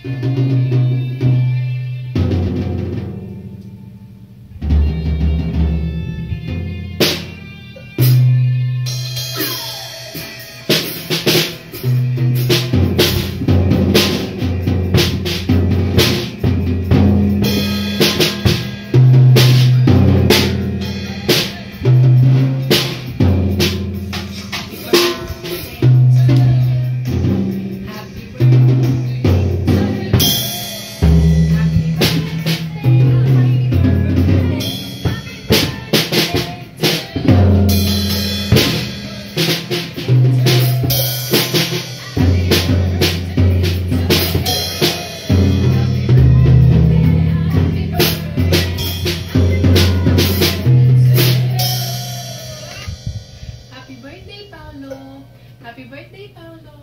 Happy birthday, Paolo!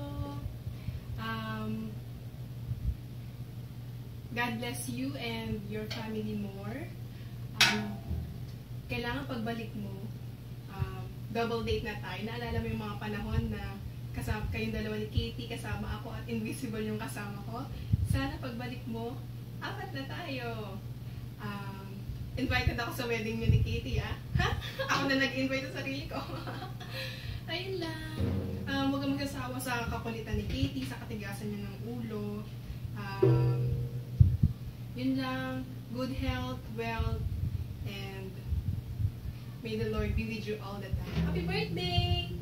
God bless you and your family more. Kailangan pagbalik mo, double date na tayo. Naalala mo yung mga panahon na kasama kayong dalawa ni Katie, kasama ako at invisible yung kasama ko. Sana pagbalik mo, apat na tayo. Invited ako sa wedding niyo ni Katie, ah? Ha? Ako na nag-invite sa sarili ko. Ayun lang. Huwag kang mag-asawa sa kakulitan ni Katie, sa katigasan niya ng ulo. Yun lang. Good health, wealth, and may the Lord be with you all the time. Happy birthday!